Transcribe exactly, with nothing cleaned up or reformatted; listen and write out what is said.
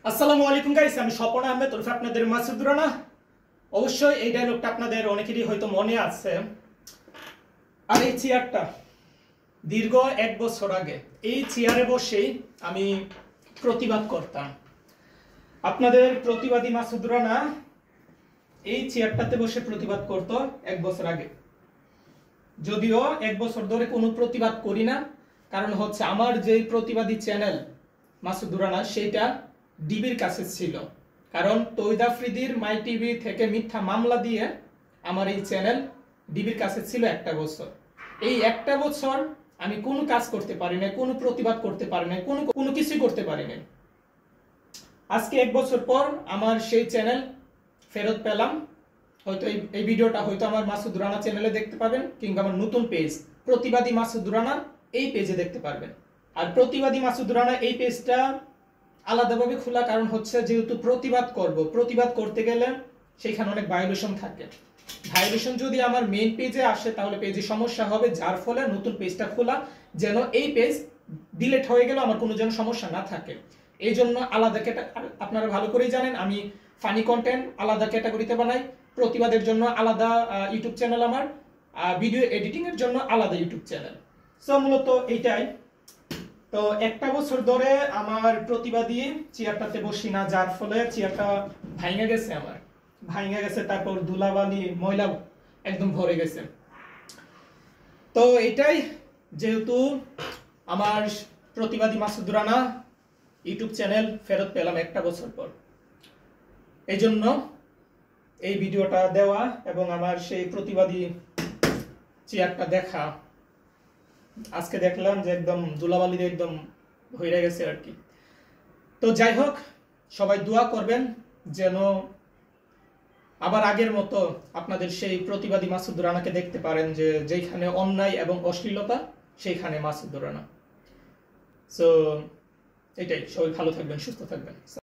আসসালামু আলাইকুম গাইস, আমি স্বপন আহমেদ ওরফে আপনাদের মাসুদ রানা। অবশ্যই এই ডায়লগটা আপনাদের অনেকেরই হয়তো মনে আছে। আর এই চেয়ারটা দীর্ঘ এক বছর আগে এই চেয়ারে বসেই আমি প্রতিবাদ করতাম। আপনাদের প্রতিবাদী মাসুদ রানা এই চেয়ারটাতে বসে প্রতিবাদ করত এক বছর আগে। যদিও এক বছর ধরে কোনো প্রতিবাদ করি না, কারণ হচ্ছে আমার যে প্রতিবাদী চ্যানেল মাসুদ রানা সেটা ডিবির কাছে ছিল। কারণ তৌহিদ আফ্রিদির মাই টিভি থেকে মিথ্যা মামলা দিয়ে আমার এই চ্যানেল ডিবির কাছে ছিল একটা বছর। এই একটা বছর আমি কোনো কাজ করতে পারি না, কোনো প্রতিবাদ করতে পারি না, কোনো কোনো কিছু করতে পারি না। আজকে এক বছর পর আমার সেই চ্যানেল ফেরত পেলাম। হয়তো এই ভিডিওটা হয়তো আমার মাসুদ রানা চ্যানেলে দেখতে পাবেন, কিংবা আমার নতুন পেজ প্রতিবাদী মাসুদ রানা এই পেজে দেখতে পারবেন। আর প্রতিবাদী মাসুদ রানা এই পেজটা আলাদাভাবে খোলা, কারণ হচ্ছে যেহেতু প্রতিবাদ করব, প্রতিবাদ করতে গেলে সেখানে অনেক ভায়োলেশন থাকে। ভায়োলেশন যদি আমার মেইন পেজে আসে তাহলে পেজে সমস্যা হবে, যার ফলে নতুন পেজটা খোলা যেন এই পেজ ডিলিট হয়ে গেল আমার কোনো যেন সমস্যা না থাকে। এই জন্য আলাদা ক্যাটাগরি, আপনারা ভালো করেই জানেন আমি ফানি কন্টেন্ট আলাদা ক্যাটাগরিতে বানাই, প্রতিবাদের জন্য আলাদা ইউটিউব চ্যানেল, আমার ভিডিও এডিটিং এর জন্য আলাদা ইউটিউব চ্যানেল। সো মূলত এইটাই। তো একটা বছর ধরে আমার প্রতিবাদী চেয়ারটাতে বসি না, যার ফলে চেয়ারটা ভাঙে গেছে, আমার ভাঙে গেছে, তারপর ধুলাবালি ময়লা একদম ভরে গেছে। তো এটাই, যেহেতু আমার প্রতিবাদী মাসুদ রানা ইউটিউব চ্যানেল ফেরত পেলাম একটা বছর পর, এই জন্য এই ভিডিওটা দেওয়া এবং আমার সেই প্রতিবাদী চেয়ারটা দেখা। আজকে দেখলাম যে একদম ধুলাবালিতে একদম ভরে গেছে আর কি। তো যাই হোক, সবাই দোয়া করবেন যেন আবার আগের মতো আপনাদের সেই প্রতিবাদী মাসুদ রানাকে দেখতে পারেন, যে যেখানে অন্যায় এবং অশ্লীলতা সেইখানে মাসুদ রানা। সো এটাই, সবাই ভালো থাকবেন, সুস্থ থাকবেন।